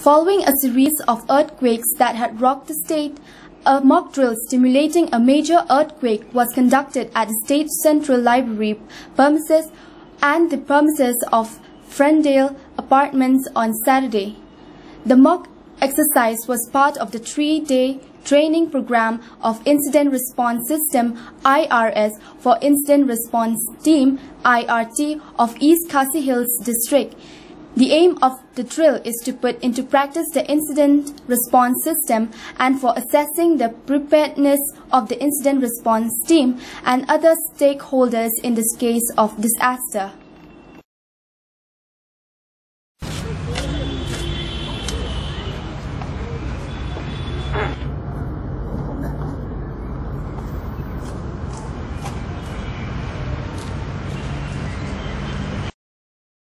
Following a series of earthquakes that had rocked the state, a mock drill simulating a major earthquake was conducted at the State Central Library premises and the premises of Ferndale Apartments on Saturday. The mock exercise was part of the 3-day training program of Incident Response System (IRS) for Incident Response Team (IRT) of East Khasi Hills District. The aim of the drill is to put into practice the incident response system and for assessing the preparedness of the incident response team and other stakeholders in this case of disaster.